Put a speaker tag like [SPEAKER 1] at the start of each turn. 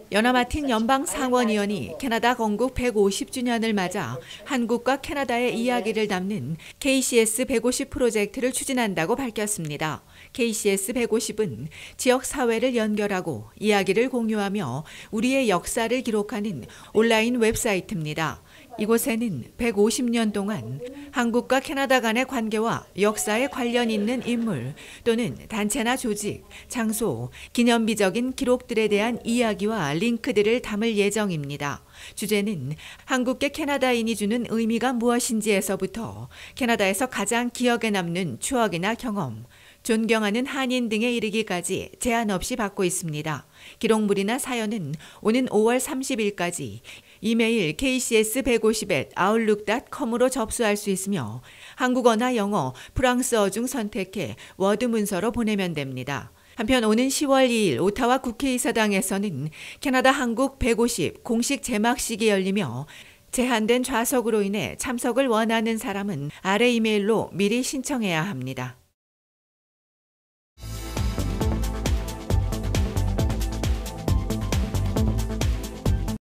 [SPEAKER 1] 여나마틴 연방 상원의원이 캐나다 건국 150주년을 맞아 한국과 캐나다의 이야기를 담는 KCS 150 프로젝트를 추진한다고 밝혔습니다. KCS 150은 지역 사회를 연결하고 이야기를 공유하며 우리의 역사를 기록하는 온라인 웹사이트입니다. 이곳에는 150년 동안 한국과 캐나다 간의 관계와 역사에 관련 있는 인물 또는 단체나 조직, 장소, 기념비적인 기록들에 대한 이야기와 링크들을 담을 예정입니다. 주제는 한국계 캐나다인이 주는 의미가 무엇인지에서부터 캐나다에서 가장 기억에 남는 추억이나 경험, 존경하는 한인 등에 이르기까지 제한 없이 받고 있습니다. 기록물이나 사연은 오는 5월 30일까지 이메일 kcs150@outlook.com으로 접수할 수 있으며 한국어나 영어, 프랑스어 중 선택해 워드 문서로 보내면 됩니다. 한편 오는 10월 2일 오타와 국회의사당에서는 캐나다 한국 150 공식 제막식이 열리며 제한된 좌석으로 인해 참석을 원하는 사람은 아래 이메일로 미리 신청해야 합니다.